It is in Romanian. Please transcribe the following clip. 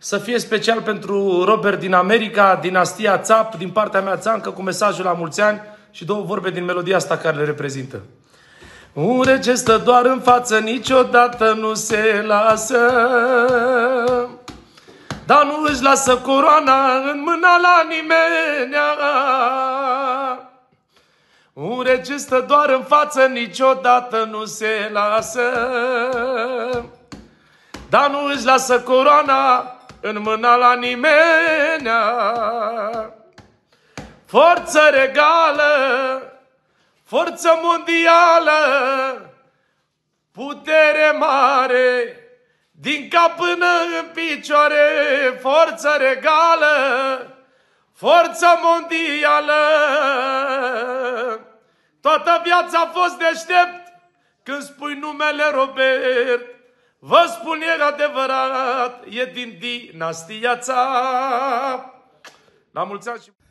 să fie special pentru Robert din America, dinastia Țap, din partea mea Țancă, cu mesajul la mulți ani și două vorbe din melodia asta care le reprezintă. Un rege stă doar în față, niciodată nu se lasă, dar nu își lasă coroana în mâna la nimenea. Un rege stă doar în față, niciodată nu se lasă, dar nu își lasă coroana în mâna la nimenea. Forță regală, forță mondială, putere mare, din cap până în picioare. Forță regală, forță mondială. Toată viața a fost deștept când spui numele Robert. Vă spun, e adevărat, e din dinastia Țap. La mulți ani și...